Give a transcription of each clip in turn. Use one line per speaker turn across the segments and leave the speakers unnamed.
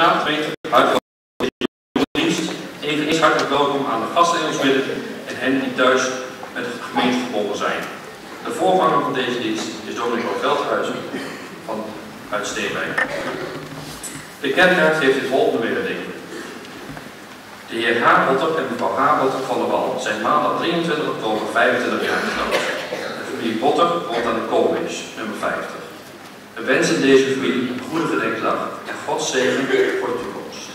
namens de gemeente hartelijk dienst. Eveneens hartelijk welkom aan de gasten in ons midden en hen die thuis met de gemeente verbonden zijn. De voorganger van deze dienst is dominee Veldhuizen uit Steenwijk. De kerkraad heeft dit volgende mededeling. De heer Habotter en mevrouw Habotter van der Wal zijn maandag 23 oktober 25 jaar getrouwd. De familie Botter woont aan de Koolmees, nummer 50. We wensen deze familie een goede gedenkdag en Gods zegen voor de toekomst.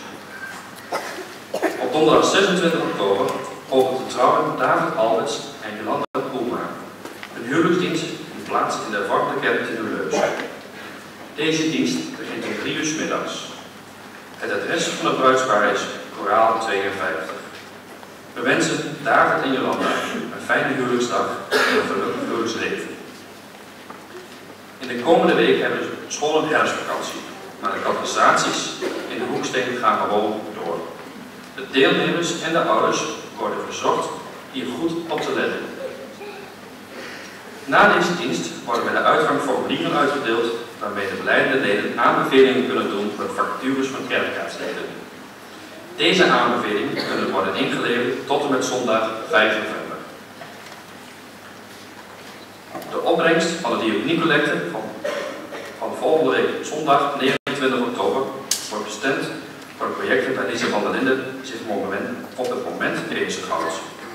Op donderdag 26 oktober opent de trouwen David Alberts en Jolanda Poelma. Een huwelijksdienst die plaats in de hervormde kerk te Leuzen. Deze dienst begint om 3 uur 's middags. Het adres van het bruidspaar is Koraal 52. We wensen David en Jolanda een fijne huwelijksdag en een gelukkig huwelijksleven. In de komende week hebben we school- en herfstvakantie, maar de catechisaties in de Hoeksteen gaan gewoon door. De deelnemers en de ouders worden verzocht hier goed op te letten. Na deze dienst worden bij de uitgang formulieren uitgedeeld waarmee de belijdende leden aanbevelingen kunnen doen voor de vacatures van kerkraadsleden. Deze aanbevelingen kunnen worden ingeleverd tot en met zondag 5 november. De opbrengst van de diaconiecollecte van volgende week zondag 29 oktober wordt bestemd voor de projecten waar Lisa van der Linden zich op het moment bezighoudt.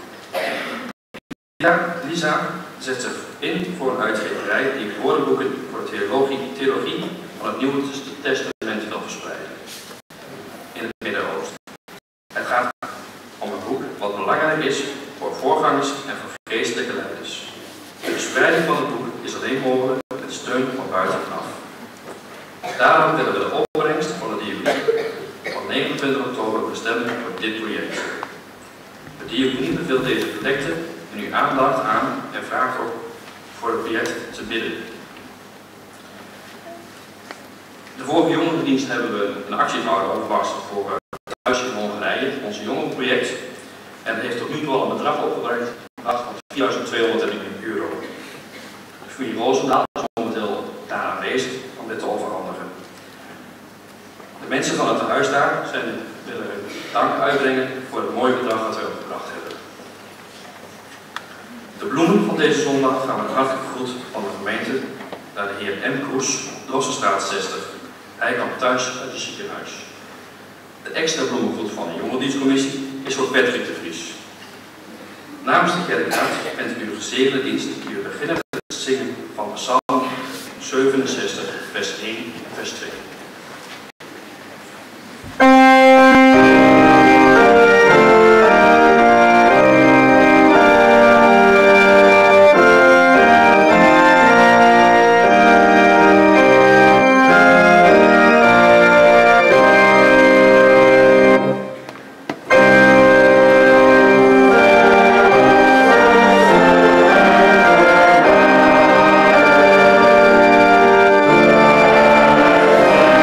Lisa zet zich in voor een uitgeverij die woordenboeken voor de theologie van het Nieuwe Testament wil verspreiden in het Midden-Oosten. Het gaat om een boek wat belangrijk is voor voorgangers en voor geestelijke leiders. De verspreiding van het boek is alleen mogelijk met steun van buitenaf. Daarom willen we de opbrengst van de diaconie van 29 oktober bestemmen voor dit project. De diaconie beveelt deze collecte en uw aandacht aan en vraagt ook voor het project te bidden. De vorige jongerendienst hebben we een actie gehouden overwassen voor Thuis in Hongarije, onze jongerenproject. En het heeft tot nu toe al een bedrag opgebracht van €4.201. De familie Roosendaal is momenteel daar aanwezig om dit te overhandigen. De mensen van het tehuis daar willen hun dank uitbrengen voor het mooie bedrag dat wij opgebracht hebben. De bloemen van deze zondag gaan met een hartelijke groet van de gemeente naar de heer M. Kroes, Drossenstraat 60. Hij kan thuis uit het ziekenhuis. De extra bloemengroet van de jongerendienstcommissie is voor Patrick de Vries. Namens de kerkraad wens ik u een gezegende dienst die we beginnen met het zingen van Psalm 67, vers 1 en vers 2.
Amen.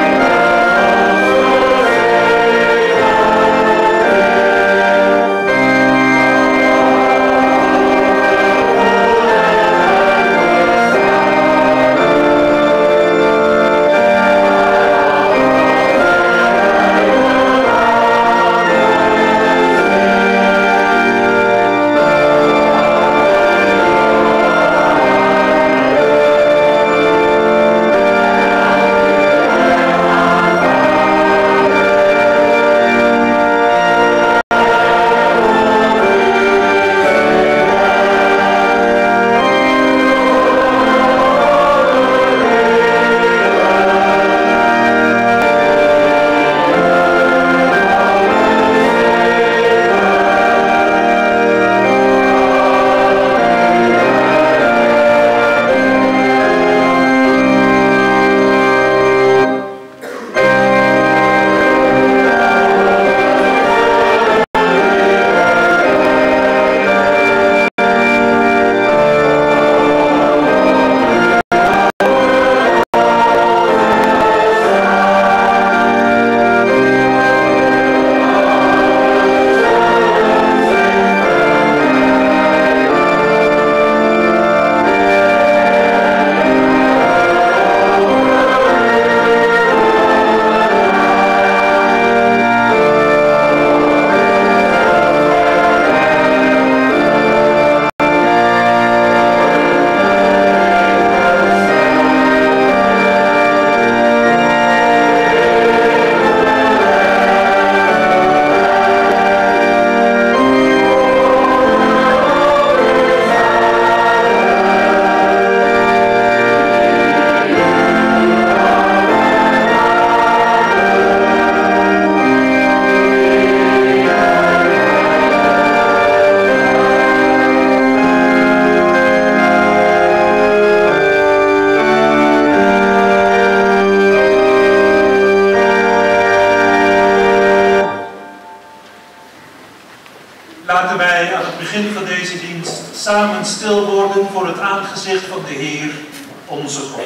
begin van deze dienst samen stil worden voor het aangezicht van de Heer, onze God.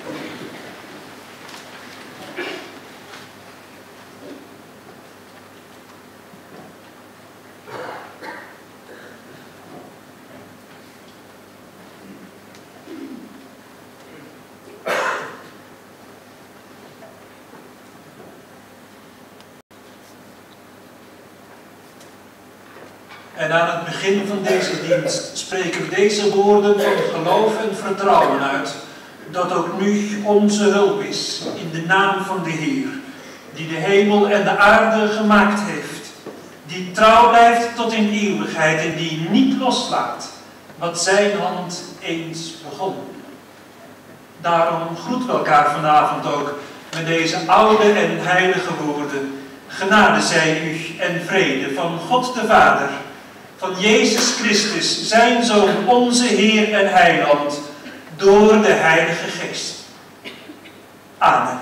En aan het begin van deze dienst spreken we deze woorden van geloof en vertrouwen uit, dat ook nu onze hulp is in de naam van de Heer, die de hemel en de aarde gemaakt heeft, die trouw blijft tot in eeuwigheid en die niet loslaat wat zijn hand eens begon. Daarom groeten we elkaar vanavond ook met deze oude en heilige woorden. Genade zij u en vrede van God de Vader, van Jezus Christus, zijn Zoon, onze Heer en Heiland, door de Heilige Geest. Amen.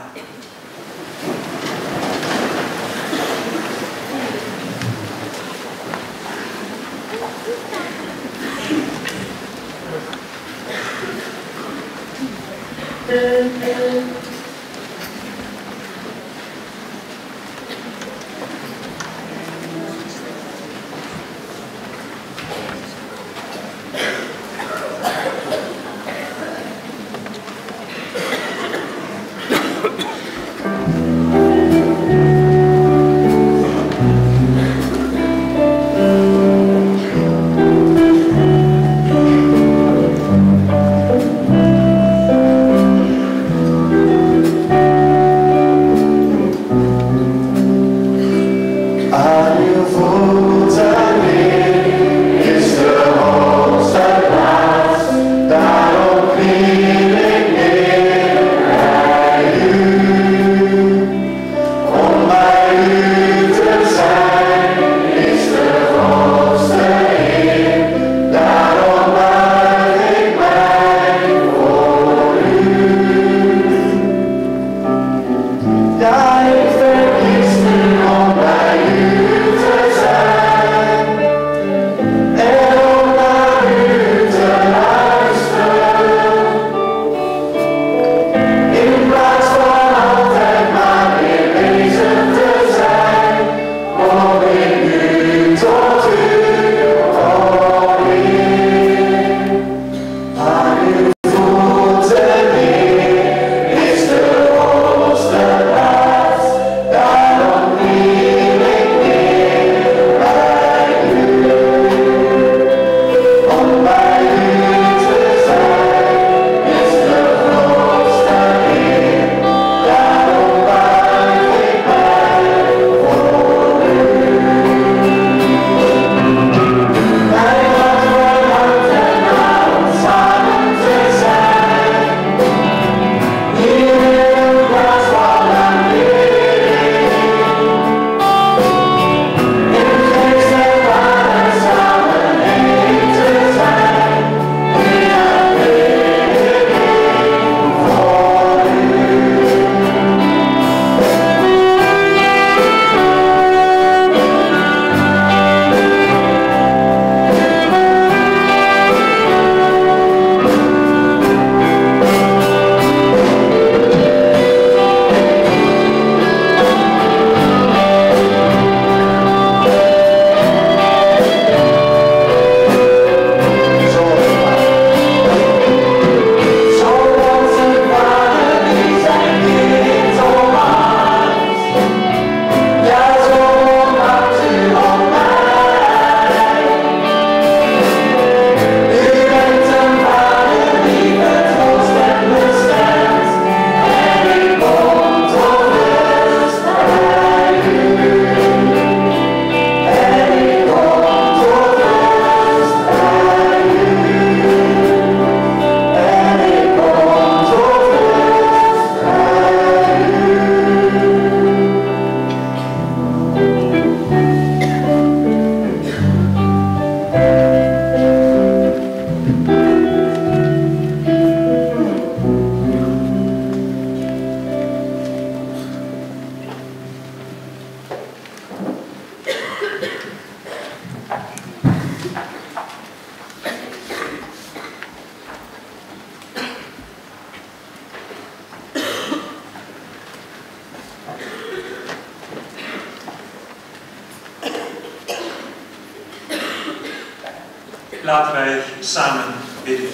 Laten wij samen bidden.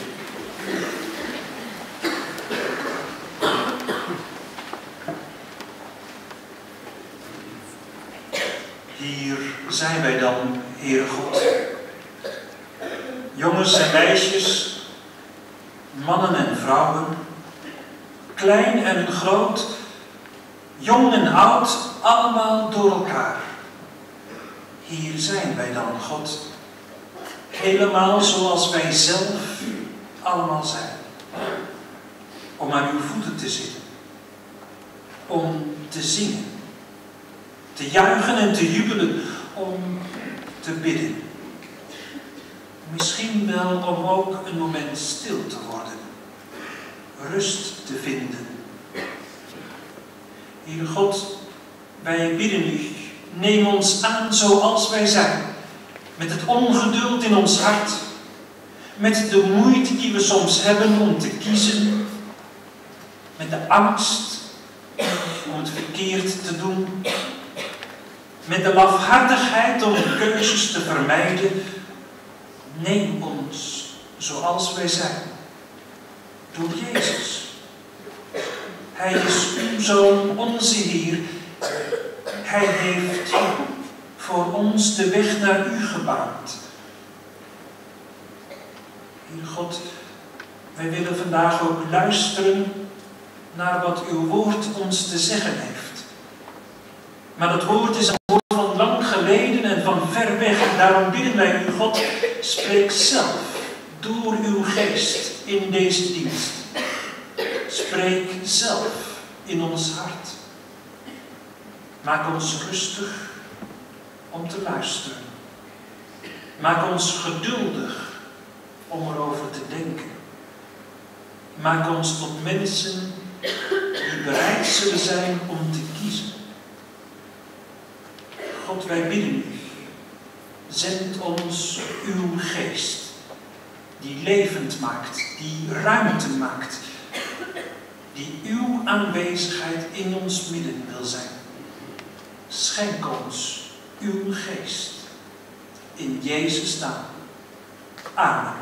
Hier zijn wij dan, Heere God. Jongens en meisjes, mannen en vrouwen, klein en groot, jong en oud, allemaal door elkaar. Hier zijn wij dan, God, helemaal zoals wij zelf allemaal zijn. Om aan uw voeten te zitten, om te zingen, te juichen en te jubelen, om te bidden. Misschien wel om ook een moment stil te worden, rust te vinden. Heere God, wij bidden u, neem ons aan zoals wij zijn, met het ongeduld in ons hart, met de moeite die we soms hebben om te kiezen, met de angst om het verkeerd te doen, met de lafhartigheid om keuzes te vermijden. Neem ons zoals wij zijn, door Jezus. Hij is uw Zoon, onze Heer. Hij heeft voor ons de weg naar u gebaand. Heer God, wij willen vandaag ook luisteren naar wat uw woord ons te zeggen heeft. Maar dat woord is een woord van lang geleden en van ver weg. En daarom bidden wij u, God, spreek zelf door uw geest in deze dienst. Spreek zelf in ons hart. Maak ons rustig om te luisteren. Maak ons geduldig om erover te denken. Maak ons tot mensen die bereid zullen zijn om te kiezen. God, wij bidden u. Zend ons uw geest, die levend maakt, die ruimte maakt, die uw aanwezigheid in ons midden wil zijn. Schenk ons uw geest. In Jezus' naam. Amen.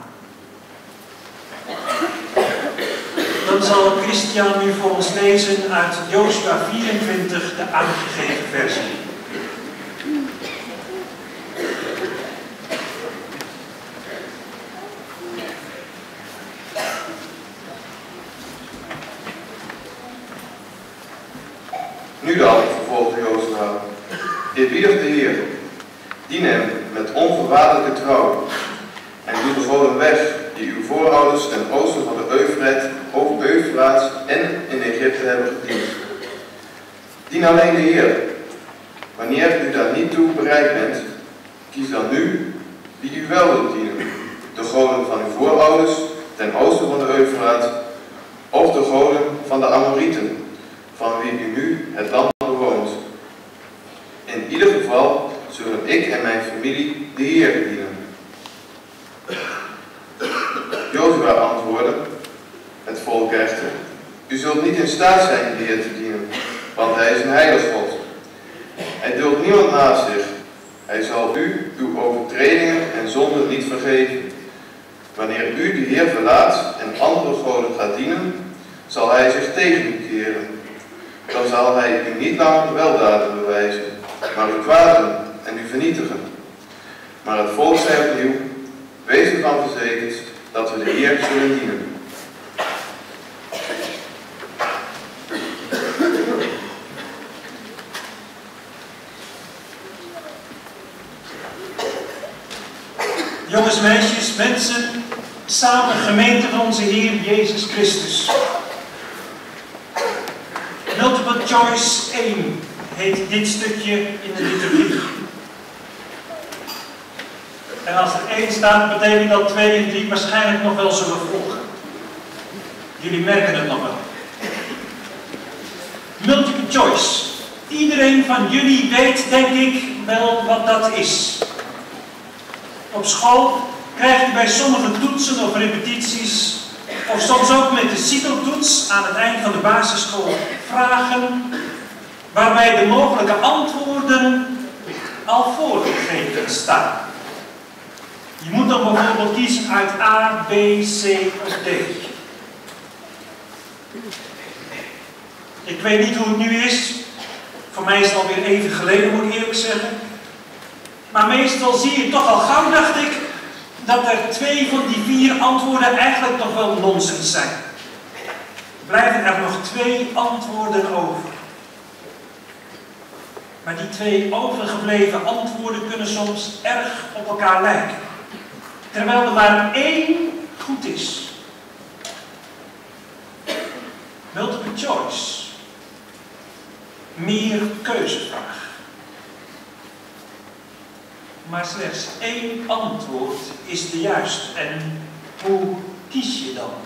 Dan zal Christian nu voor ons lezen uit Jozua 24, de aangegeven versie.
Nu dan, vervolgde Jozua, eerbiedig de Heer, dien hem met onvoorwaardelijke trouw en doe de goden weg die uw voorouders ten oosten van de Eufraat en in Egypte hebben gediend. Dien alleen de Heer. Wanneer u daar niet toe bereid bent, kies dan nu wie u wel wilt dienen. De goden van uw voorouders ten oosten van de Eufraat of de goden van de Amorieten, van wie u nu het land bewoont. In ieder geval zullen ik en mijn familie de Heer dienen. Jozua antwoordde het volk echter: u zult niet in staat zijn de Heer te dienen, want hij is een heilig God. Hij duldt niemand naast zich. Hij zal u uw overtredingen en zonden niet vergeven. Wanneer u de Heer verlaat en andere goden gaat dienen, zal hij zich tegen u keren. Dan zal hij u niet langer weldaden bewijzen, maar u kwaden en u vernietigen. Maar het volk zei opnieuw: wees ervan verzekerd dat we de Heer zullen dienen.
Jongens, meisjes, mensen, samen gemeente van onze Heer Jezus Christus. Multiple choice 1 heet dit stukje in de liturgie. En als er 1 staat, betekent dat 2 en 3 waarschijnlijk nog wel zullen volgen. Jullie merken het nog wel. Multiple choice. Iedereen van jullie weet, denk ik, wel wat dat is. Op school krijg je bij sommige toetsen of repetities, of soms ook met de CITO-toets aan het eind van de basisschool, vragen waarbij de mogelijke antwoorden al voorgegeven staan. Je moet dan bijvoorbeeld kiezen uit A, B, C of D. Ik weet niet hoe het nu is. Voor mij is het alweer even geleden, moet ik eerlijk zeggen. Maar meestal zie je toch al gauw, dacht ik, dat er 2 van die 4 antwoorden eigenlijk nog wel nonsens zijn. Blijven er nog 2 antwoorden over. Maar die 2 overgebleven antwoorden kunnen soms erg op elkaar lijken. Terwijl er maar 1 goed is. Multiple choice. Meer keuzevraag. Maar slechts 1 antwoord is de juiste. En hoe kies je dan?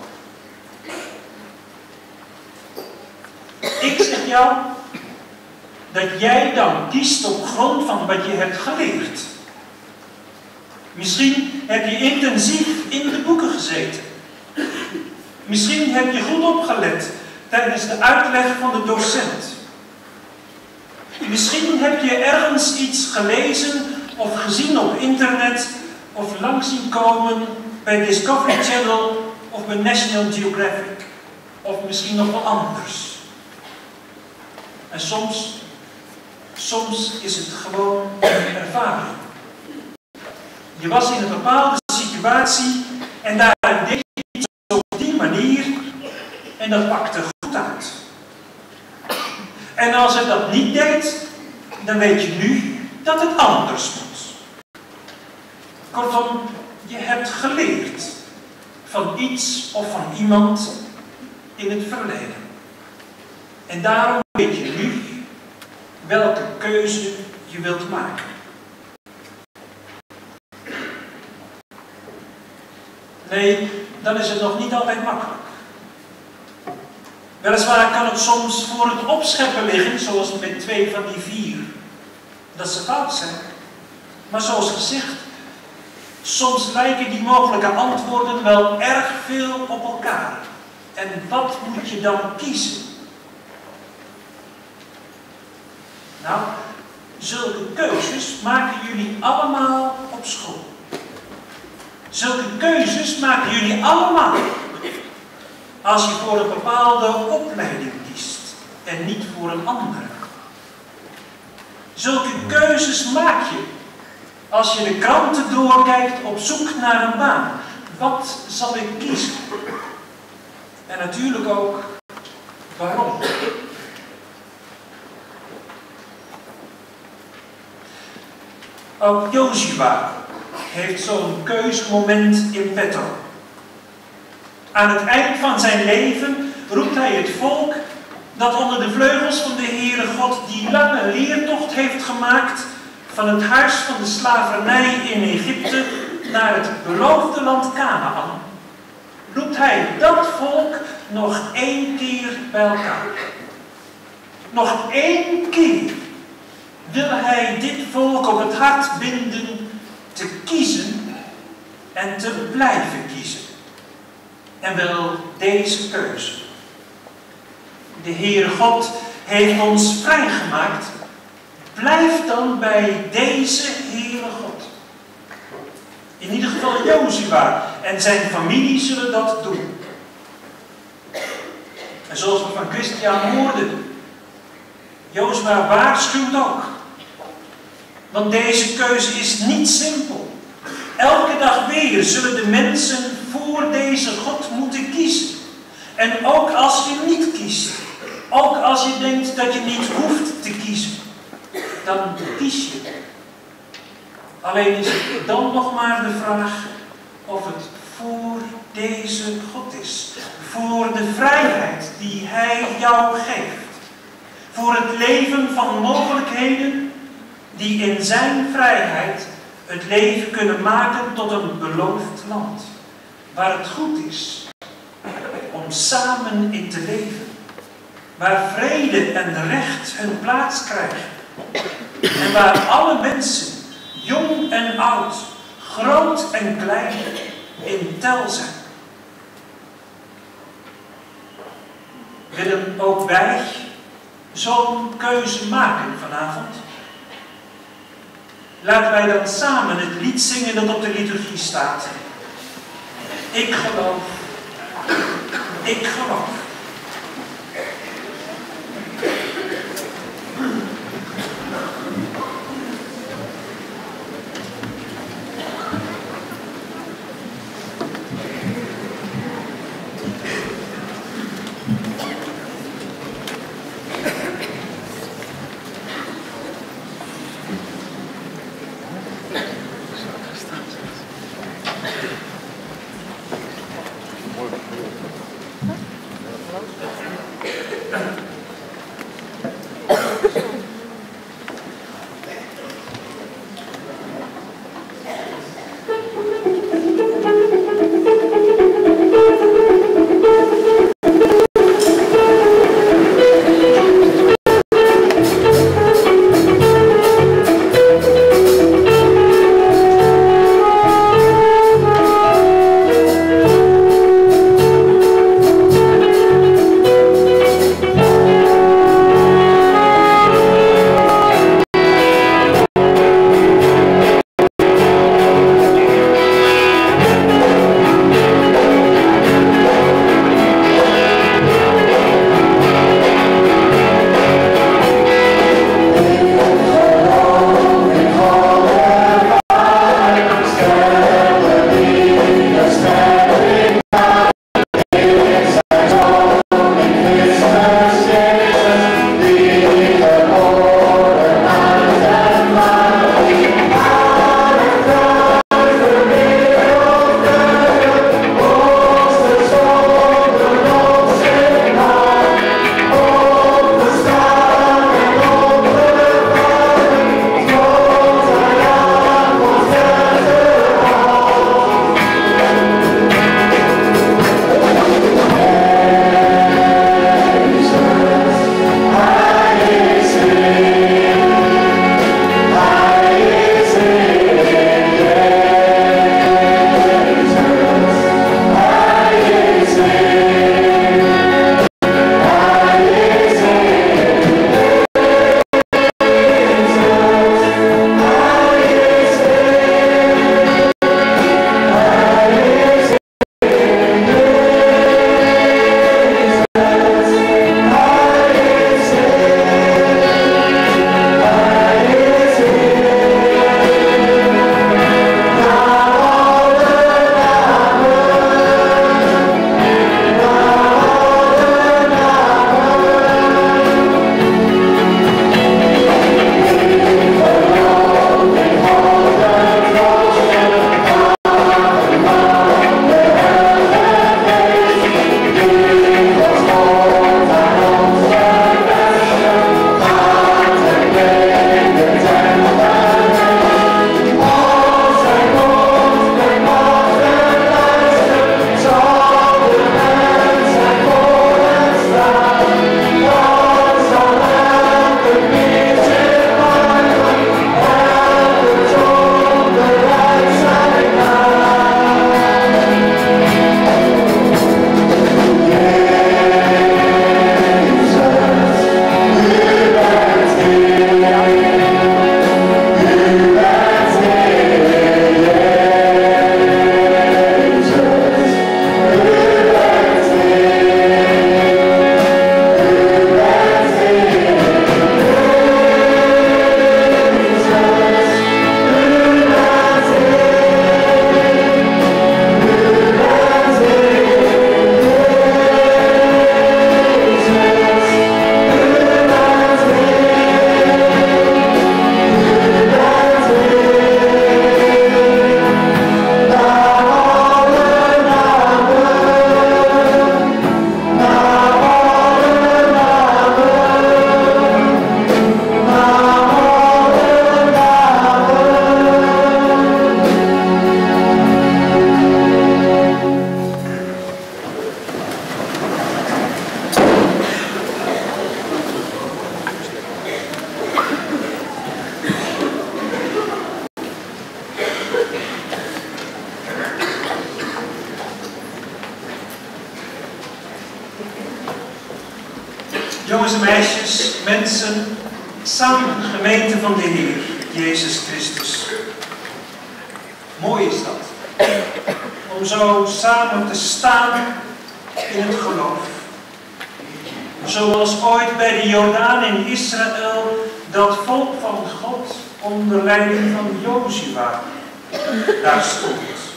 Ik zeg jou dat jij dan kiest op grond van wat je hebt geleerd. Misschien heb je intensief in de boeken gezeten. Misschien heb je goed opgelet tijdens de uitleg van de docent. Misschien heb je ergens iets gelezen of gezien op internet of langs zien komen bij Discovery Channel of bij National Geographic. Of misschien nog wel anders. En soms is het gewoon een ervaring. Je was in een bepaalde situatie en daar deed je iets op die manier en dat pakte goed uit. En als het dat niet deed, dan weet je nu dat het anders moet. Kortom, je hebt geleerd van iets of van iemand in het verleden. En daarom weet je nu welke keuze je wilt maken. Nee, dan is het nog niet altijd makkelijk. Weliswaar kan het soms voor het opscheppen liggen, zoals met 2 van die 4, dat ze fout zijn. Maar zoals gezegd, soms lijken die mogelijke antwoorden wel erg veel op elkaar. En wat moet je dan kiezen? Nou, zulke keuzes maken jullie allemaal op school. Zulke keuzes maken jullie allemaal als je voor een bepaalde opleiding kiest en niet voor een andere. Zulke keuzes maak je als je de kranten doorkijkt op zoek naar een baan. Wat zal ik kiezen? En natuurlijk ook waarom. Ook Jozua heeft zo'n keuzemoment in petto. Aan het eind van zijn leven roept hij het volk dat onder de vleugels van de Heere God die lange leertocht heeft gemaakt van het huis van de slavernij in Egypte naar het beloofde land Kanaan. Roept hij dat volk nog 1 keer bij elkaar. Nog 1 keer wil hij dit volk op het hart binden te kiezen en te blijven kiezen. En wel deze keuze. De Heere God heeft ons vrijgemaakt. Blijf dan bij deze Heere God. In ieder geval Jozua en zijn familie zullen dat doen. En zoals we van Christian hoorden, Jozua waarschuwt ook. Want deze keuze is niet simpel. Elke dag weer zullen de mensen voor deze God moeten kiezen. En ook als je niet kiest, ook als je denkt dat je niet hoeft te kiezen, dan kies je. Alleen is het dan nog maar de vraag of het voor deze God is. Voor de vrijheid die Hij jou geeft. Voor het leven van mogelijkheden die in zijn vrijheid het leven kunnen maken tot een beloofd land. Waar het goed is om samen in te leven. Waar vrede en recht hun plaats krijgen. En waar alle mensen, jong en oud, groot en klein, in tel zijn. Willen ook wij zo'n keuze maken vanavond? Laten wij dan samen het lied zingen dat op de liturgie staat. Ik geloof. Ik geloof. Jongens en meisjes, mensen, samen gemeente van de Heer. Jezus Christus. Mooi is dat. Om zo samen te staan in het geloof. Zoals ooit bij de Jordaan in Israël dat volk van God onder leiding van Jozua daar stond.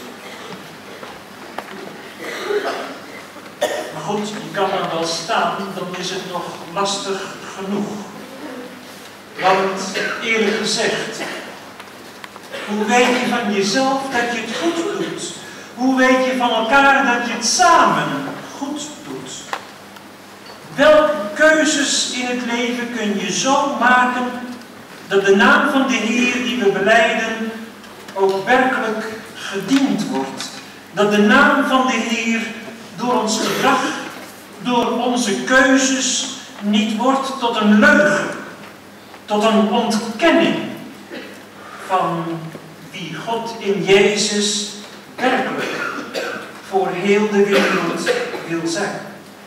Maar goed, je kan er wel staan, dan is het nog lastig genoeg. Want eerlijk gezegd, hoe weet je van jezelf dat je het goed doet? Hoe weet je van elkaar dat je het samen goed doet? Welke keuzes in het leven kun je zo maken dat de naam van de Heer die we belijden ook werkelijk gediend wordt? Dat de naam van de Heer door ons gedrag, door onze keuzes niet wordt tot een leugen, tot een ontkenning van wie God in Jezus werkelijk voor heel de wereld wil zijn.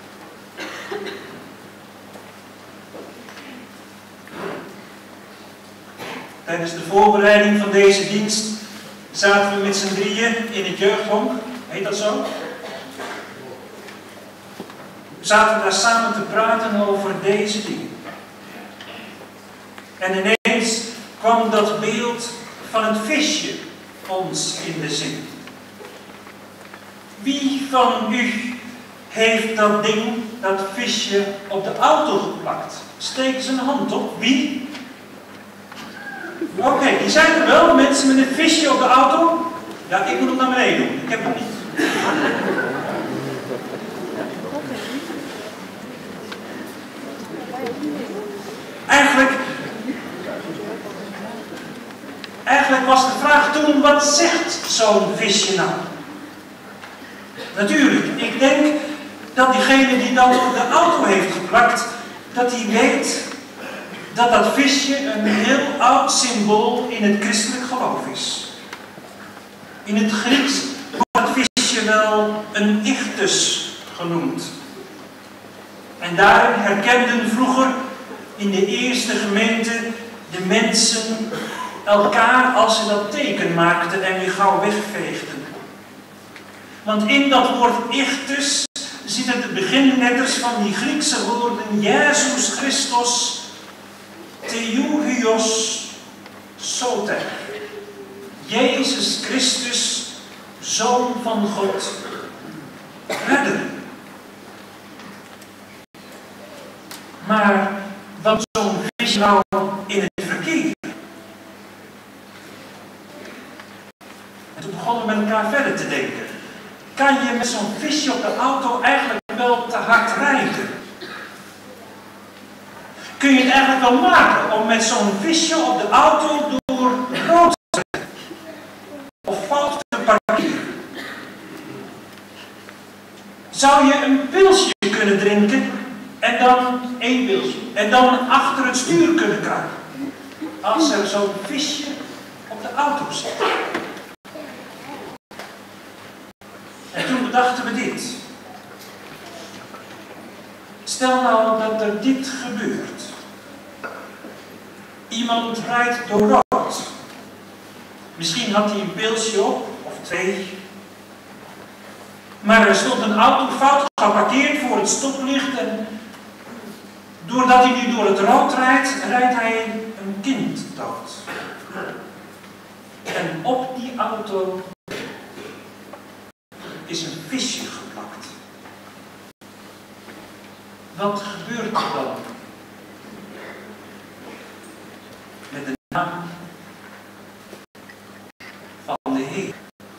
Tijdens de voorbereiding van deze dienst zaten we met z'n drieën in het jeugdhonk, heet dat zo? We zaten daar samen te praten over deze dingen. En ineens kwam dat beeld van het visje ons in de zin. Wie van u heeft dat ding, dat visje, op de auto geplakt? Steek zijn hand op. Wie? Oké, die zijn er wel, mensen met een visje op de auto. Ja, ik moet het naar beneden doen. Ik heb het niet. Eigenlijk was de vraag toen, wat zegt zo'n visje nou? Natuurlijk, ik denk dat diegene die dat op de auto heeft geplakt, dat hij weet dat dat visje een heel oud symbool in het christelijk geloof is. In het Grieks wordt het visje wel een ichthus genoemd. En daarin herkenden vroeger in de eerste gemeente de mensen elkaar als ze dat teken maakten en weer gauw wegveegden. Want in dat woord ichthus zitten de beginletters van die Griekse woorden Jezus Christus, Theougios, Soter. Jezus Christus, Zoon van God, redder. Maar wat zo'n visje nou in het verkeer? En toen begonnen we met elkaar verder te denken. Kan je met zo'n visje op de auto eigenlijk wel te hard rijden? Kun je het eigenlijk wel maken om met zo'n visje op de auto door rood te rijden? Of fout te parkeren? Zou je een pilsje kunnen drinken en dan één pilsje en dan achter het stuur kunnen kruipen? Als er zo'n visje op de auto zit. En toen bedachten we dit. Stel nou dat er dit gebeurt. Iemand rijdt door rood. Misschien had hij een pilsje op, of twee. Maar er stond een auto fout geparkeerd voor het stoplicht. En doordat hij nu door het rood rijdt, rijdt hij een kind dood. En op die auto is een visje geplakt. Wat gebeurt er dan met de naam van de Heer?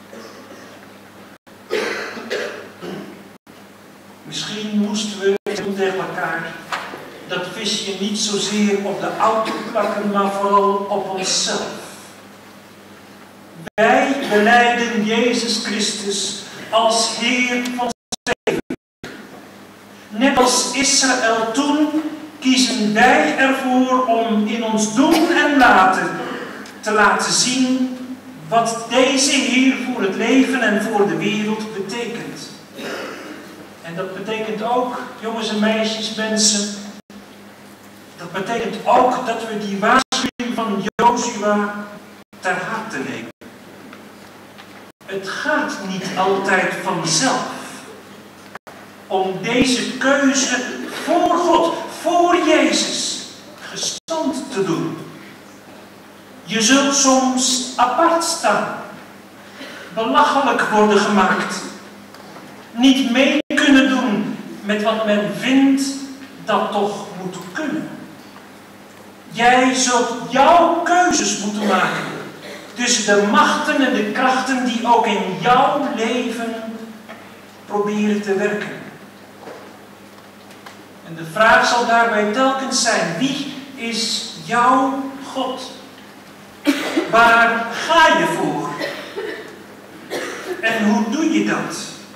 Misschien moesten we doen tegen elkaar dat visje niet zozeer op de auto plakken, maar vooral op onszelf. Wij belijden Jezus Christus als Heer van ons leven. Net als Israël toen kiezen wij ervoor om in ons doen en laten te laten zien wat deze Heer voor het leven en voor de wereld betekent. En dat betekent ook, jongens en meisjes, mensen, dat betekent ook dat we die waarschuwing van Jozua ter harte nemen. Het gaat niet altijd vanzelf om deze keuze voor God, voor Jezus, gestand te doen. Je zult soms apart staan, belachelijk worden gemaakt, niet mee kunnen doen met wat men vindt dat toch moet kunnen. Jij zult jouw keuzes moeten maken tussen de machten en de krachten die ook in jouw leven proberen te werken. En de vraag zal daarbij telkens zijn: wie is jouw God? Waar ga je voor? En hoe doe je dat?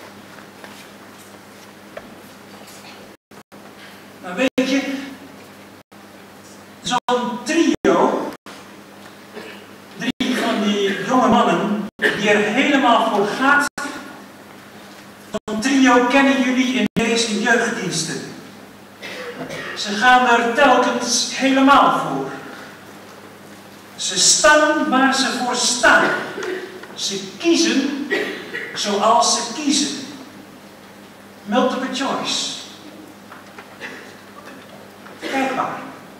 Nou weet je, zo'n trio, 3 van die jonge mannen die er helemaal voor gaat, zo'n trio kennen jullie in deze jeugddiensten. Ze gaan er telkens helemaal voor. Ze staan waar ze voor staan. Ze kiezen zoals ze kiezen. Multiple choice. Kijk maar.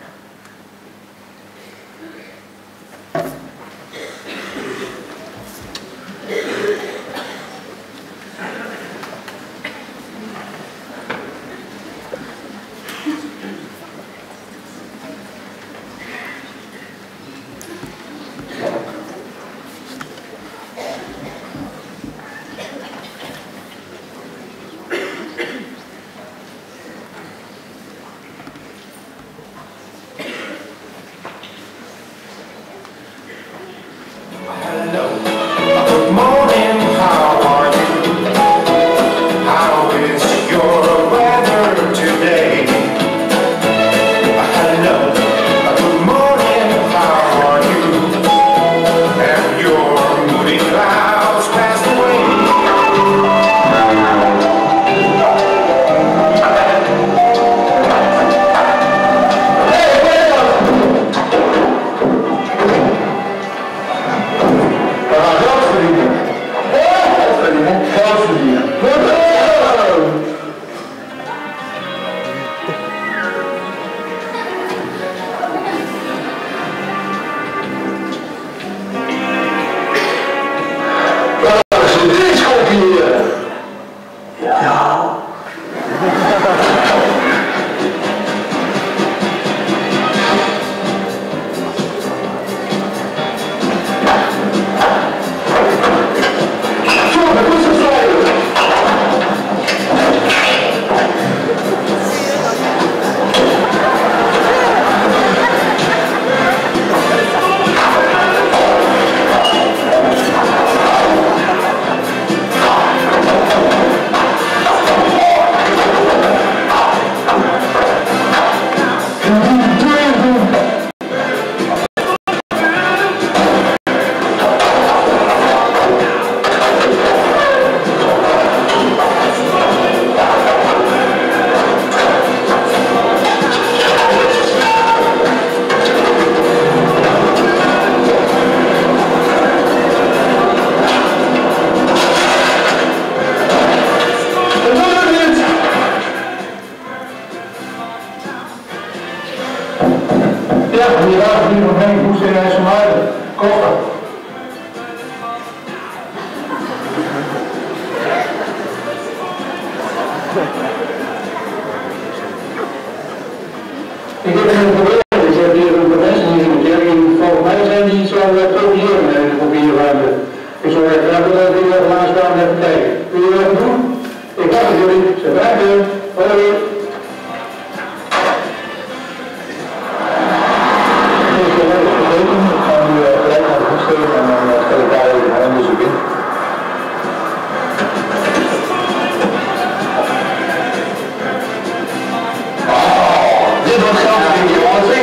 Ik heb een probleem. Ik heb hier een mensen hier in de kerk. Volgens mij zijn die zo kopiëren in de kopieerruimte. Ik zou graag willen dat jullie even aanstaan en even kijken. Kun je dat doen? Ik wacht op jullie. Ze blijven. Hoi. Ik ga nu gelijk naar de goedsteden en dan stel ik daar even een onderzoek in. Dit wordt geld, jongens.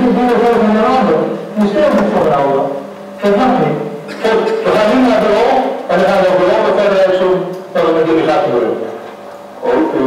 de boer zo van een ander. Die speelt niet voor een ander. Dat mag niet. Goed, we gaan nu naar de rol. En dan gaan we ook de rol verder uitzoeken wat er met jullie gaat gebeuren. Oké.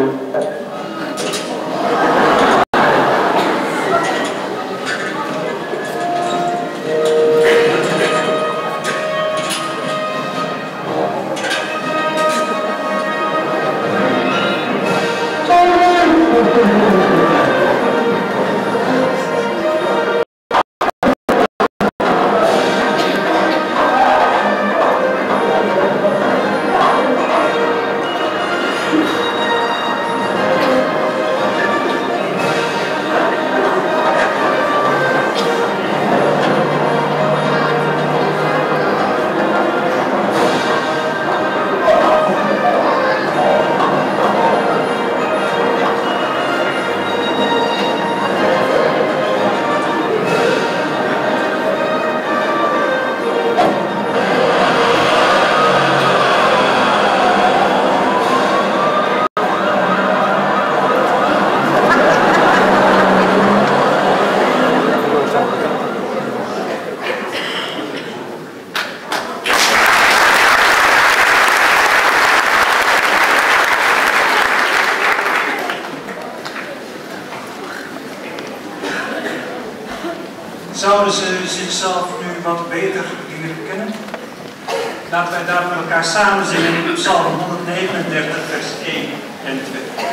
Zouden ze zichzelf nu wat beter leren kennen? Laten wij daar met elkaar samen zingen in Psalm 139, vers 1 en 2.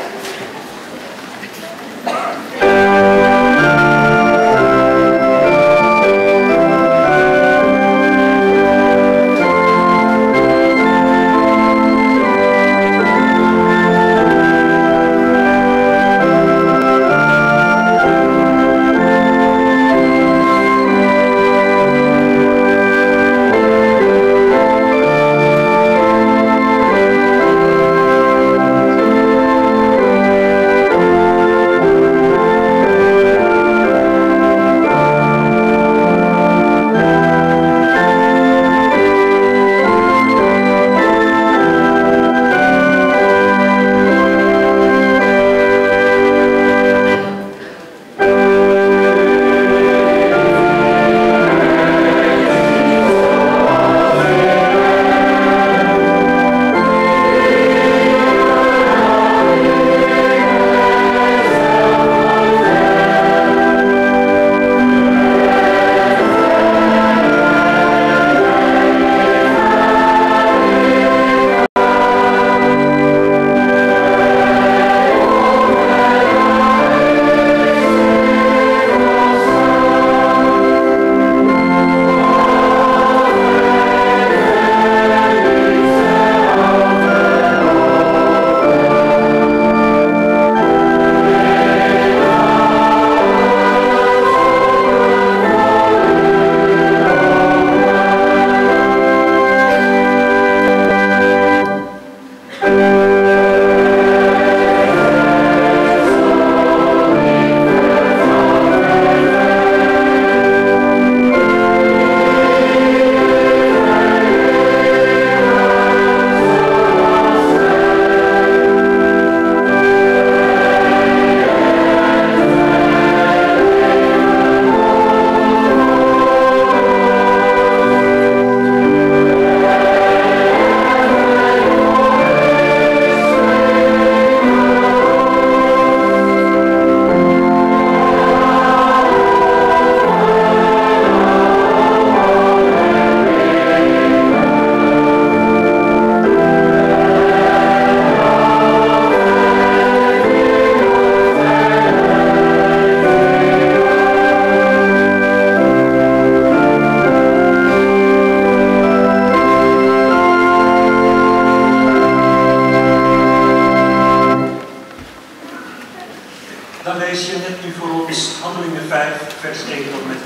Dan lees je net nu voor ons Handelingen 5, vers 1 tot met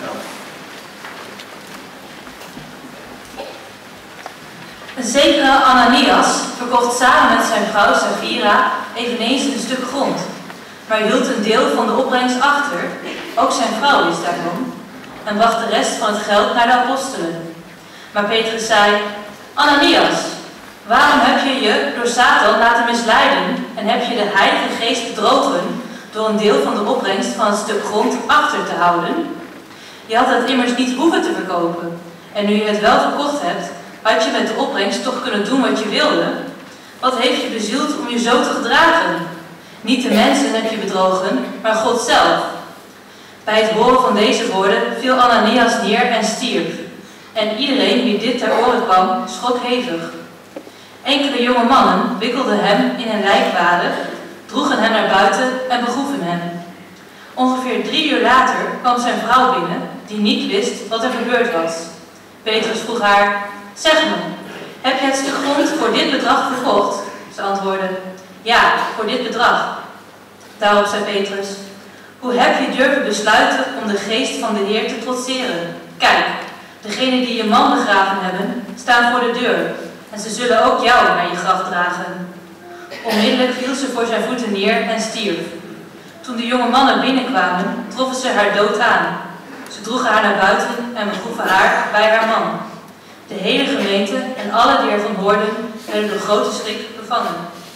11.
Een zekere Ananias verkocht samen met zijn vrouw Sapphira eveneens een stuk grond, maar hield een deel van de opbrengst achter, ook zijn vrouw wist daarvan, en bracht de rest van het geld naar de apostelen. Maar Petrus zei: Ananias, waarom heb je je door Satan laten misleiden en heb je de Heilige Geest bedrogen door een deel van de opbrengst van het stuk grond achter te houden? Je had het immers niet hoeven te verkopen. En nu je het wel verkocht hebt, had je met de opbrengst toch kunnen doen wat je wilde. Wat heeft je bezield om je zo te gedragen? Niet de mensen heb je bedrogen, maar God zelf. Bij het horen van deze woorden viel Ananias neer en stierf. En iedereen wie dit ter oren kwam, schrok hevig. Enkele jonge mannen wikkelden hem in een lijkwade, droegen hem naar buiten en begroeven hem. Ongeveer 3 uur later kwam zijn vrouw binnen, die niet wist wat er gebeurd was. Petrus vroeg haar: zeg me, heb je het stuk grond voor dit bedrag verkocht? Ze antwoordde: ja, voor dit bedrag. Daarop zei Petrus: hoe heb je durven besluiten om de geest van de Heer te trotseren? Kijk, degenen die je man begraven hebben, staan voor de deur. En ze zullen ook jou naar je graf dragen. Onmiddellijk viel ze voor zijn voeten neer en stierf. Toen de jonge mannen binnenkwamen, troffen ze haar dood aan. Ze droegen haar naar buiten en begroeven haar bij haar man. De hele gemeente en alle die ervan hoorden, werden door grote schrik bevangen.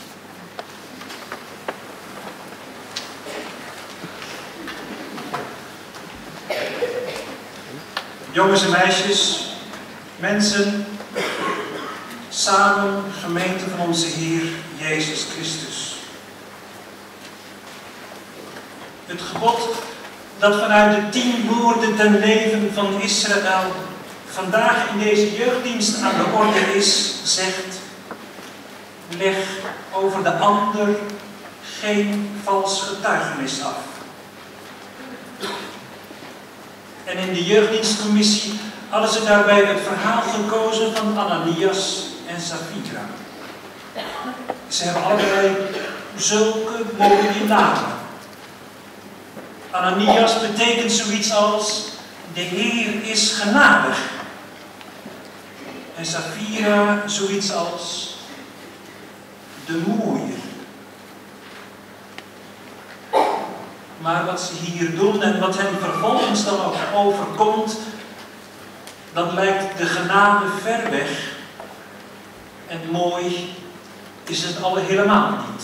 Jongens en meisjes, mensen, samen gemeente van onze Heer Jezus Christus. Het gebod dat vanuit de 10 woorden ten leven van Israël vandaag in deze jeugddienst aan de orde is, zegt: leg over de ander geen vals getuigenis af. En in de jeugddienstcommissie hadden ze daarbij het verhaal gekozen van Ananias en Safira. Ze hebben allebei zulke mooie namen. Ananias betekent zoiets als: de Heer is genadig. En Safira zoiets als: de mooie. Maar wat ze hier doen en wat hen vervolgens dan ook overkomt, dan lijkt de genade ver weg. En mooi is het al helemaal niet.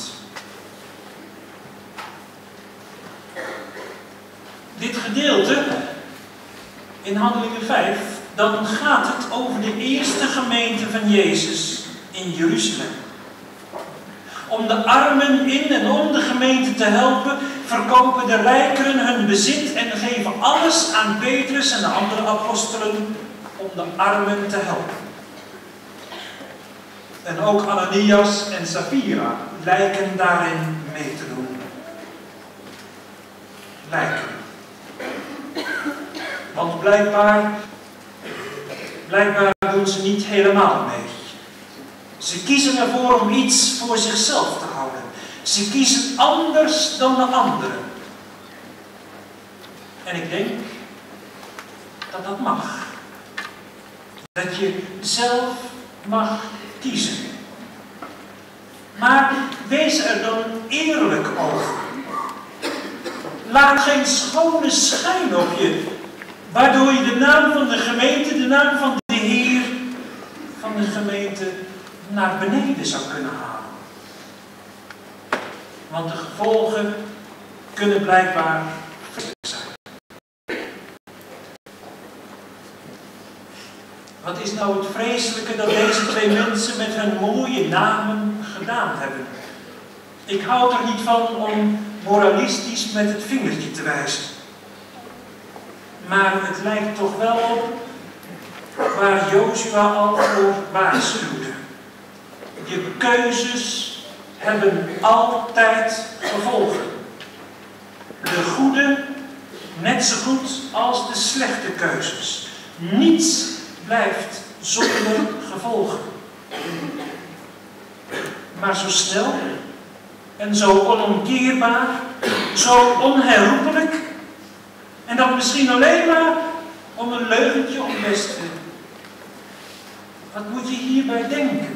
Dit gedeelte in Handelingen 5, dan gaat het over de eerste gemeente van Jezus in Jeruzalem. Om de armen in en om de gemeente te helpen, verkopen de rijken hun bezit en geven alles aan Petrus en de andere apostelen om de armen te helpen. En ook Ananias en Safira lijken daarin mee te doen. Lijken. Want blijkbaar doen ze niet helemaal mee. Ze kiezen ervoor om iets voor zichzelf te houden. Ze kiezen anders dan de anderen. En ik denk dat dat mag. Dat je zelf mag kiezen. Maar wees er dan eerlijk over. Laat geen schone schijn op je, waardoor je de naam van de gemeente, de naam van de Heer van de gemeente naar beneden zou kunnen halen. Want de gevolgen kunnen blijkbaar vreselijk zijn. Wat is nou het vreselijke dat deze 2 mensen met hun mooie namen gedaan hebben? Ik hou er niet van om moralistisch met het vingertje te wijzen. Maar het lijkt toch wel op waar Jozua al voor waarschuwde. Je keuzes hebben altijd gevolgen. De goede net zo goed als de slechte keuzes. Niets blijft zonder gevolgen. Maar zo snel en zo onomkeerbaar, zo onherroepelijk, en dat misschien alleen maar om een leugentje om bestwil. Wat moet je hierbij denken?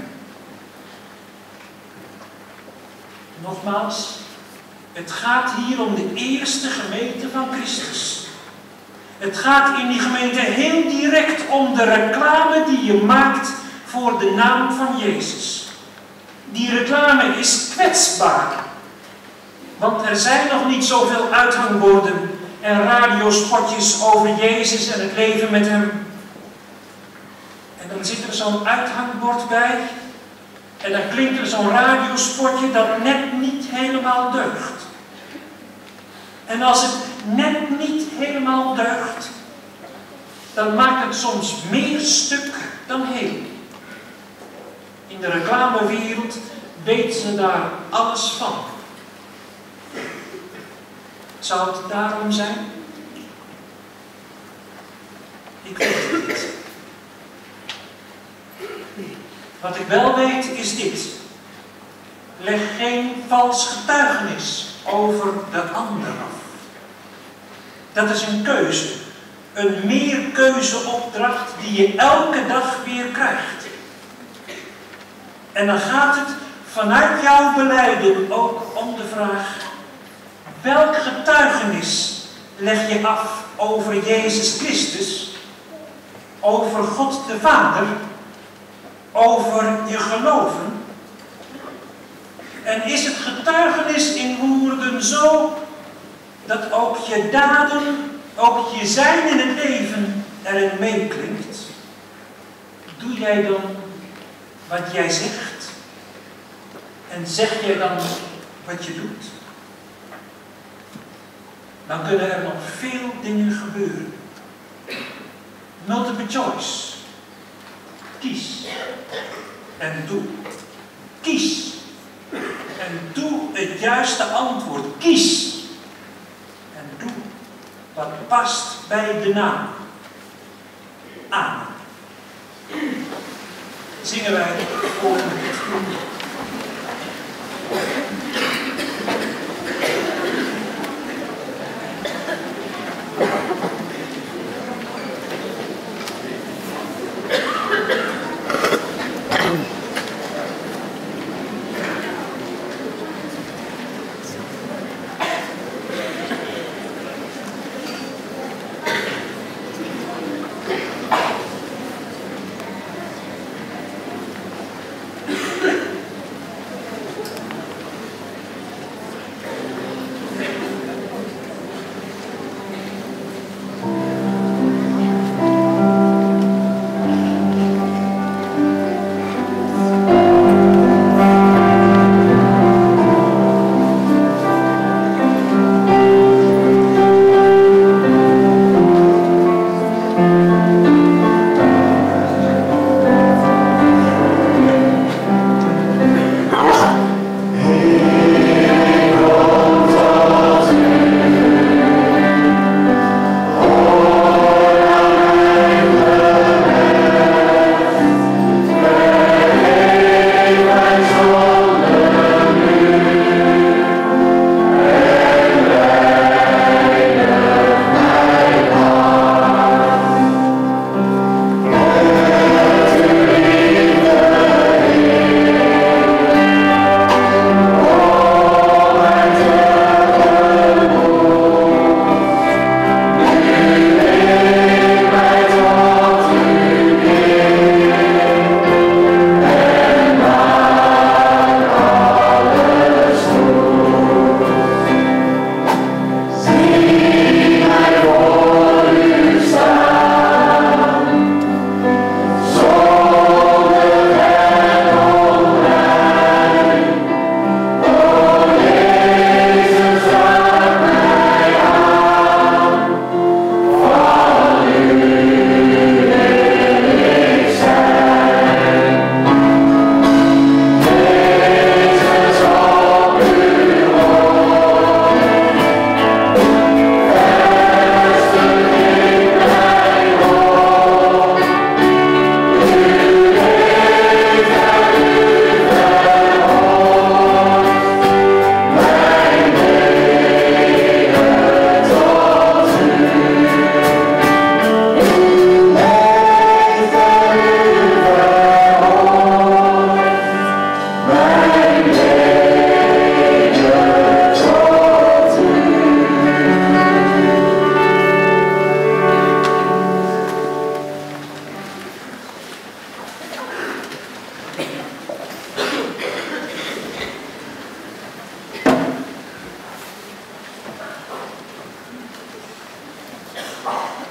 Nogmaals, het gaat hier om de eerste gemeente van Christus. Het gaat in die gemeente heel direct om de reclame die je maakt voor de naam van Jezus. Die reclame is kwetsbaar. Want er zijn nog niet zoveel uithangborden en radiospotjes over Jezus en het leven met hem. En dan zit er zo'n uithangbord bij. En dan klinkt er zo'n radiospotje dat net niet helemaal deugt. En als het net niet helemaal deugt, dan maakt het soms meer stuk dan heel. In de reclamewereld weet ze daar alles van. Zou het daarom zijn? Ik weet het niet. Wat ik wel weet is dit. Leg geen vals getuigenis over de ander af. Dat is een keuze. Een meerkeuzeopdracht die je elke dag weer krijgt. En dan gaat het vanuit jouw belijden ook om de vraag: welk getuigenis leg je af over Jezus Christus, over God de Vader, over je geloven? En is het getuigenis in woorden zo dat ook je daden, ook je zijn in het leven erin meeklinkt? Doe jij dan wat jij zegt? En zeg jij dan wat je doet? Dan kunnen er nog veel dingen gebeuren. Multiple choice. Kies. En doe. Kies. En doe het juiste antwoord. Kies. En doe wat past bij de naam. Amen. Zingen wij het volgende lied.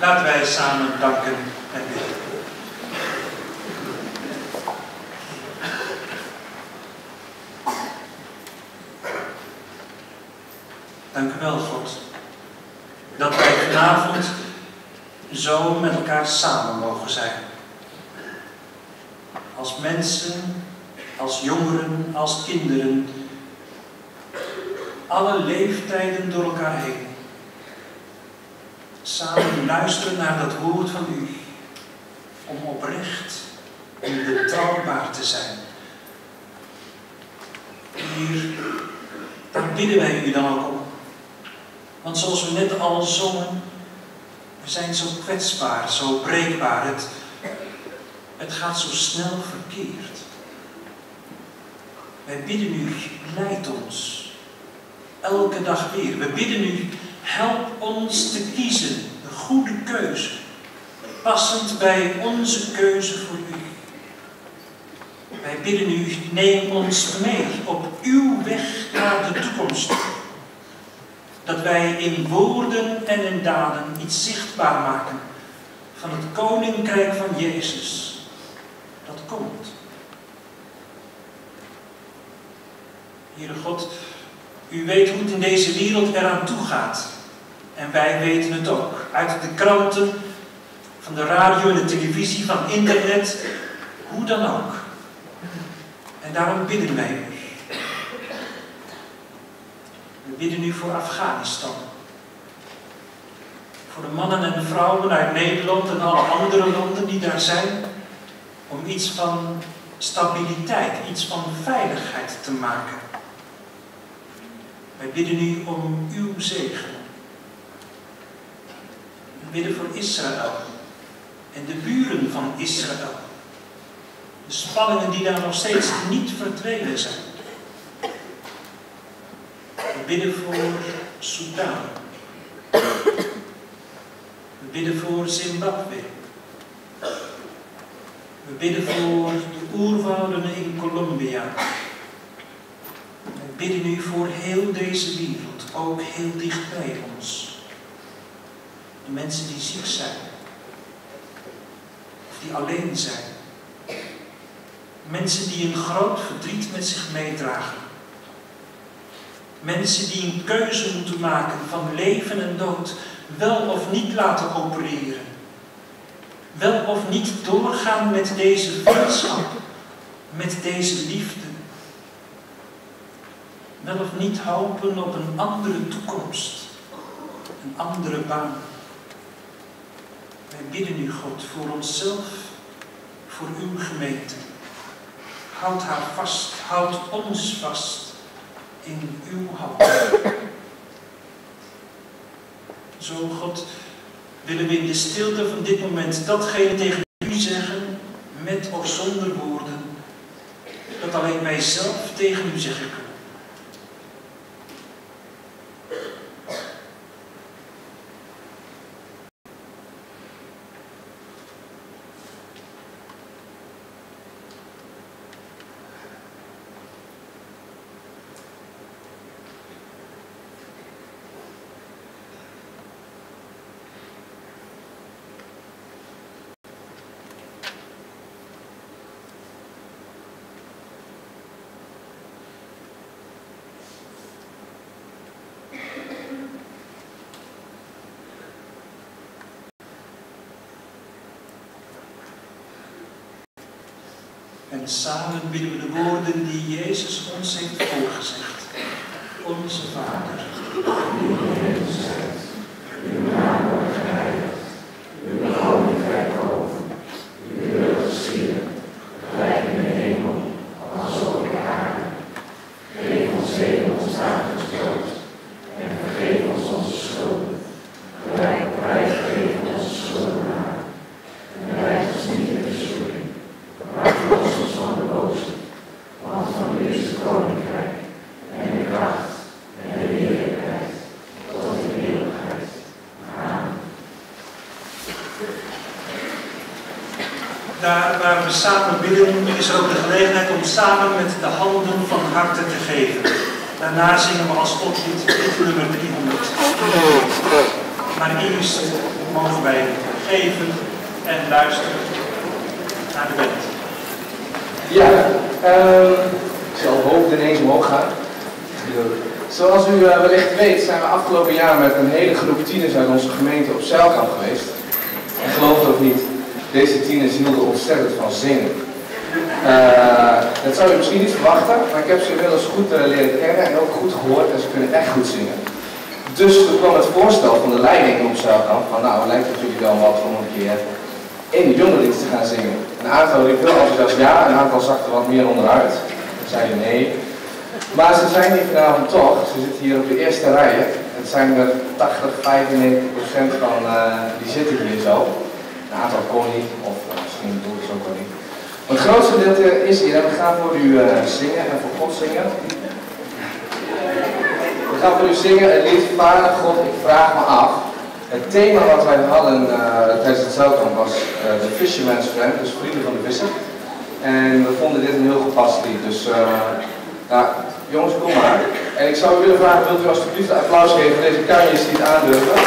Laten wij samen danken en bidden. Dank u wel, God, dat wij vanavond zo met elkaar samen mogen zijn. Als mensen, als jongeren, als kinderen, alle leeftijden door elkaar heen. Samen luisteren naar dat woord van u, om oprecht en betrouwbaar te zijn. Hier, daar bidden wij u dan ook om. Want zoals we net al zongen, we zijn zo kwetsbaar, zo breekbaar. Het gaat zo snel verkeerd. Wij bidden u, leid ons. Elke dag weer. We bidden u, help ons te kiezen. De goede keuze. Passend bij onze keuze voor u. Wij bidden u, neem ons mee op uw weg naar de toekomst. Dat wij in woorden en in daden iets zichtbaar maken van het koninkrijk van Jezus. Dat komt. Heere God, u weet hoe het in deze wereld eraan toe gaat. En wij weten het ook. Uit de kranten, van de radio en de televisie, van internet, hoe dan ook. En daarom bidden wij u. We bidden u voor Afghanistan. Voor de mannen en vrouwen uit Nederland en alle andere landen die daar zijn. Om iets van stabiliteit, iets van veiligheid te maken. Wij bidden u om uw zegen. We bidden voor Israël en de buren van Israël. De spanningen die daar nog steeds niet verdwenen zijn. We bidden voor Sudan. We bidden voor Zimbabwe. We bidden voor de oerwouden in Colombia. We bidden u voor heel deze wereld, ook heel dicht bij ons. De mensen die ziek zijn. Of die alleen zijn. Mensen die een groot verdriet met zich meedragen. Mensen die een keuze moeten maken van leven en dood. Wel of niet laten opereren. Wel of niet doorgaan met deze vriendschap. Met deze liefde. Wel of niet hopen op een andere toekomst. Een andere baan. Wij bidden u, God, voor onszelf. Voor uw gemeente. Houd haar vast. Houd ons vast. In uw hand. Zo, God, willen we in de stilte van dit moment datgene tegen u zeggen, met of zonder woorden, dat alleen wij zelf tegen u zeggen kunnen. En samen bidden we de woorden die Jezus ons heeft voorgezegd. Onze Vader, die in de hemel zijt, uw naam wordt geheiligd, uw koninkrijk komen, uw wil geschieden, gelijk in de hemel, als ook op de aarde. Geef ons heden ons dagelijks brood, en vergeef ons onze schulden, gelijk wij vergeven onze schuldenaren. En leid ons niet in verzoeking, maar verlos ons van de boze, want van u is het koninkrijk, en de kracht, en de heerlijkheid, tot in de eeuwigheid. Amen. Daar waar we samen bidden, is er ook de gelegenheid om samen met de handen van harte te geven. Daarna zingen we als slotlied dit nummer 300. Maar eerst mogen wij geven en luisteren naar de band.
Ja, ik zal het hoofd ineens omhoog gaan. Zoals u wellicht weet zijn we afgelopen jaar met een hele groep tieners uit onze gemeente op zeilkamp geweest. En geloof het of niet, deze tieners hielden ontzettend van zingen. Dat zou je misschien niet verwachten, maar ik heb ze inmiddels goed leren kennen en ook goed gehoord en ze kunnen echt goed zingen. Dus toen kwam het voorstel van de leiding op zeilkamp van nou, lijkt het jullie wel wat om een keer in de jongerendienst te gaan zingen. Een aantal riep heel enthousiast ja, een aantal zakte wat meer onderuit. Ze zeiden nee. Maar ze zijn hier vanavond toch, ze zitten hier op de eerste rijen. Het zijn er 80-95% van die zitten hier zo. Een aantal kon niet, of misschien doe ik het ook wel niet. Maar het grootste gedeelte is hier en we gaan voor u zingen en voor God zingen. We gaan voor u zingen het lied Vader God, ik vraag me af. Het thema wat wij hadden tijdens het zeilkamp was The Fisherman's Friend, dus vrienden van de visser. En we vonden dit een heel gepast lied, dus nou, jongens, kom maar. En ik zou u willen vragen, wilt u alsjeblieft een applaus geven voor deze kanjes die het aandurven?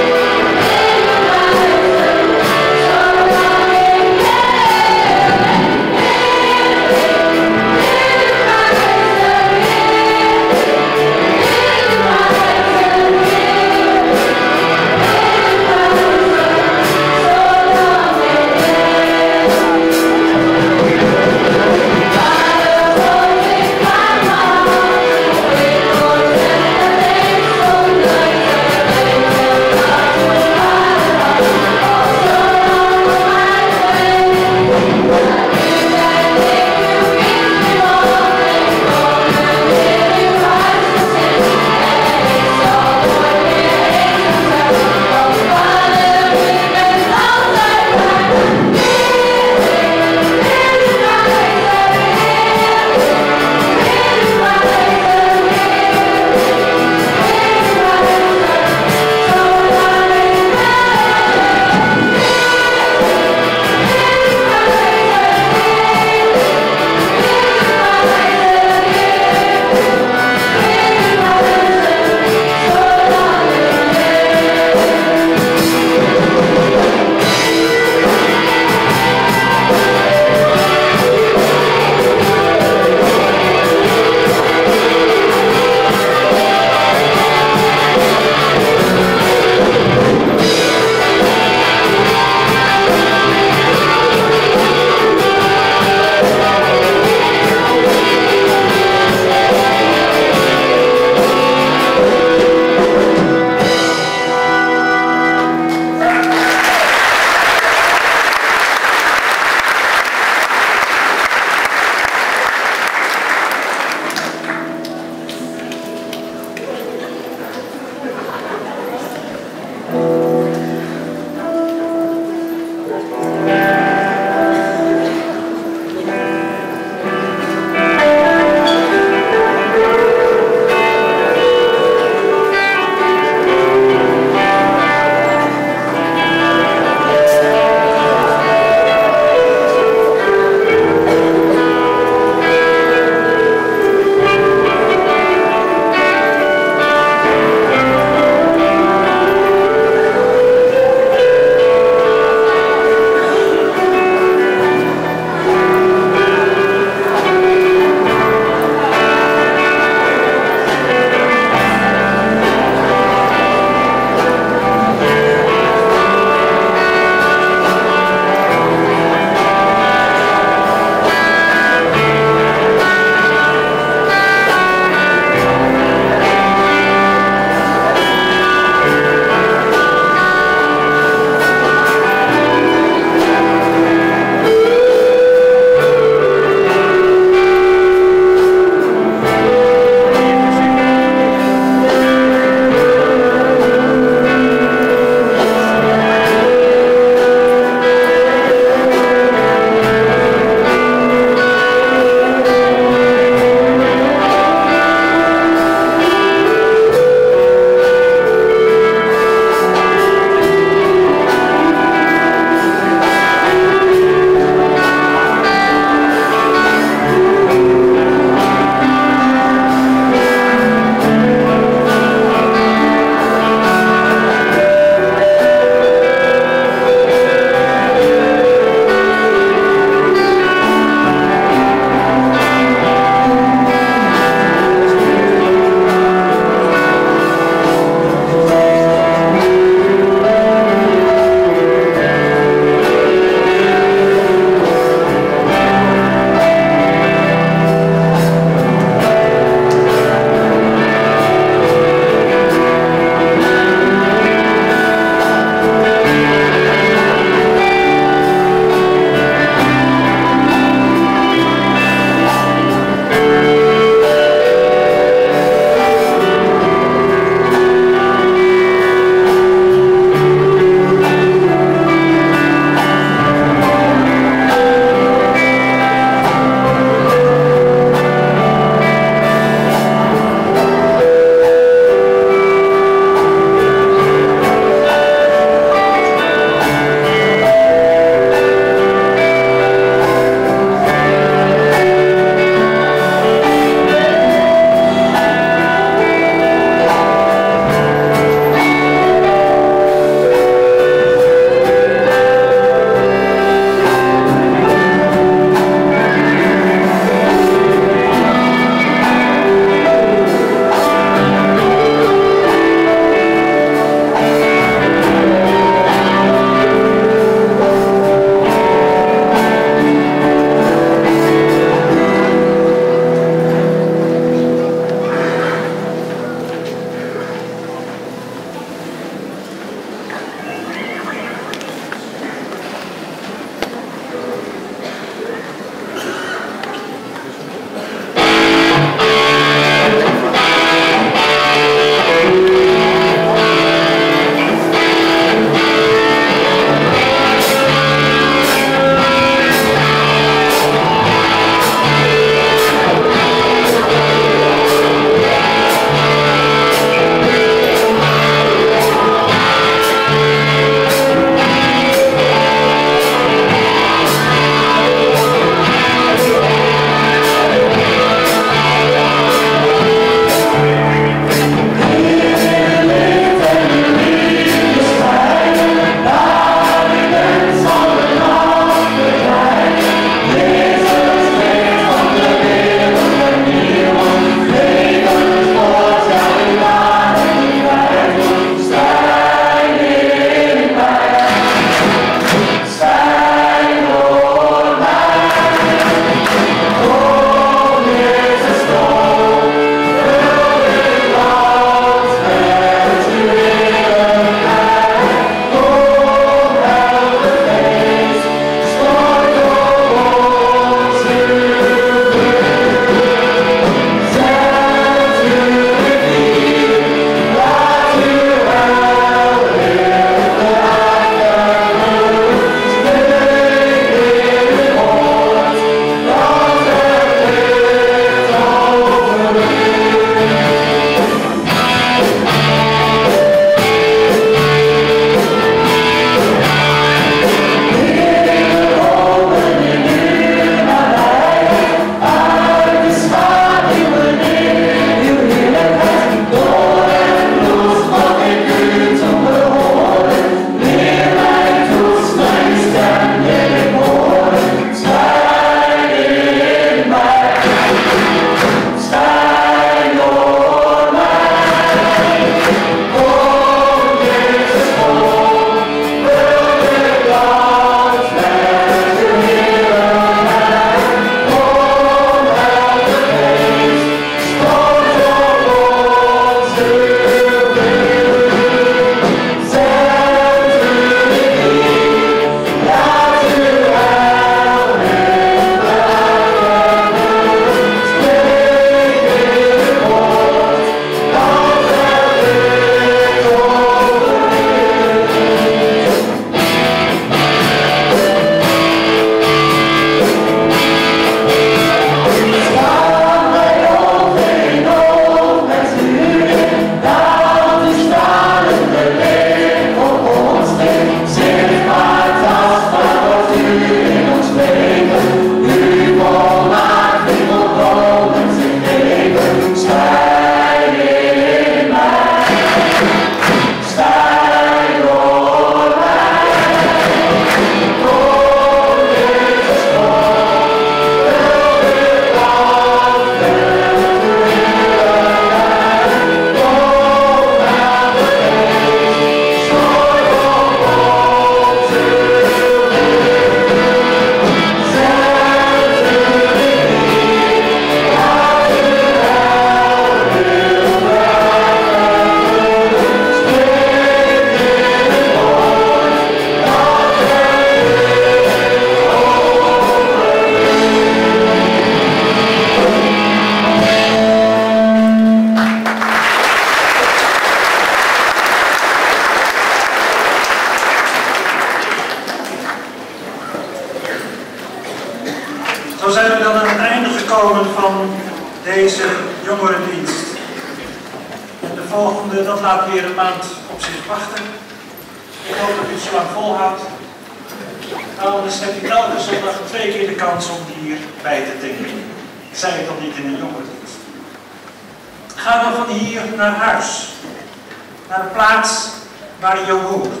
van deze jongerendienst. En de volgende, dat laat weer een maand op zich wachten. Ik hoop dat u het zo lang volhoudt. Anders heb je elke zondag 2 keer de kans om hierbij te denken. Zij het dan niet in een jongerendienst. Ga dan van hier naar huis. Naar de plaats waar je hoort.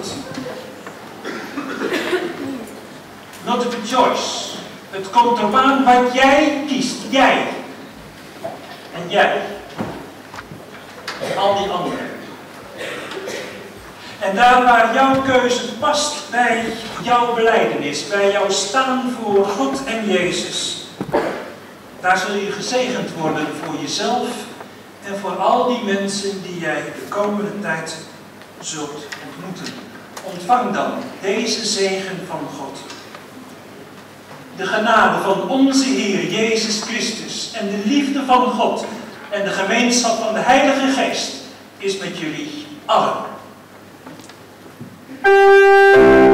Not a choice. Het komt erop aan wat jij kiest. Jij. En jij. En al die anderen. En daar waar jouw keuze past bij jouw belijdenis, bij jouw staan voor God en Jezus, daar zul je gezegend worden voor jezelf en voor al die mensen die jij de komende tijd zult ontmoeten. Ontvang dan deze zegen van God. De genade van onze Heer Jezus Christus en de liefde van God en de gemeenschap van de Heilige Geest is met jullie allen.